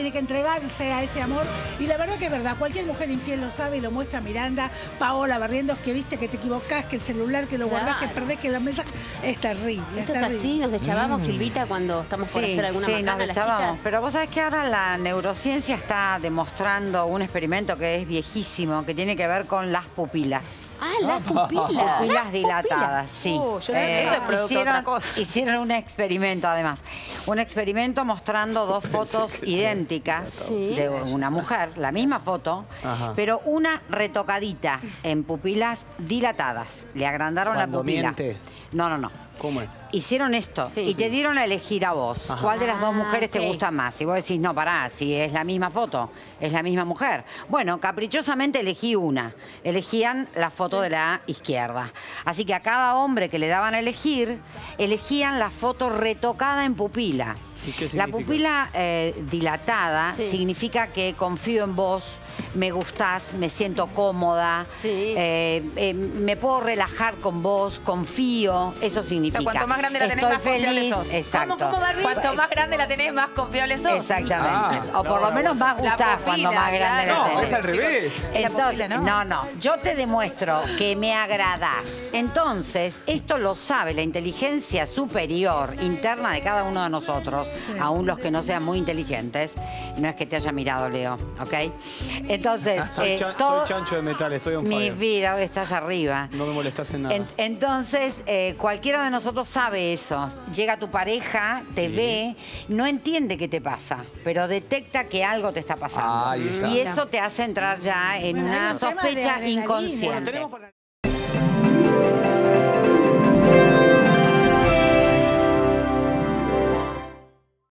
tiene que entregarse a ese amor. Y la verdad que es verdad, cualquier mujer infiel lo sabe y lo muestra Miranda, Paola Barrientos, que viste que te equivocás, que el celular, que lo guardás, que perdés, que los mensajes. Es terrible. Esto es así, nos deschavamos, Silvita, cuando estamos por hacer alguna macana nos deschavamos. Pero vos sabés que ahora la neurociencia está demostrando un experimento que es viejísimo, que tiene que ver con las pupilas. Ah, las pupilas. Pupilas dilatadas, sí. Eso es producto de otra cosa. Hicieron un experimento, además. Un experimento mostrando dos fotos idénticas de una mujer, la misma foto, pero una retocadita en pupilas dilatadas. Le agrandaron la pupila. Miente. No. ¿Cómo es? Hicieron esto y te dieron a elegir a vos. ¿Cuál de las dos mujeres te gusta más? Y vos decís, no, pará, si es la misma foto, es la misma mujer. Bueno, caprichosamente elegí una. Elegían la foto de la izquierda. Así que a cada hombre que le daban a elegir, elegían la foto retocada en pupila. La pupila dilatada significa que confío en vos, me gustás, me siento cómoda, me puedo relajar con vos, confío, eso significa. O sea, cuanto más grande la tenés, más confiable sos. Exacto. Cuanto más grande la tenés, más confiable sos. Exactamente. O por lo menos más gustás cuando más grande la tenés. No, es al revés. Entonces, no, yo te demuestro que me agradás. Entonces, esto lo sabe la inteligencia superior interna de cada uno de nosotros, aún los que no sean muy inteligentes. No es que te haya mirado, Leo, ¿ok? Entonces, soy chancho de metal, estoy on fire. Mi vida, hoy estás arriba. No me molestás en nada. Entonces, cualquiera de nosotros sabe eso. Llega tu pareja, te ve, no entiende qué te pasa, pero detecta que algo te está pasando. Ahí está. Y eso te hace entrar ya en una sospecha inconsciente.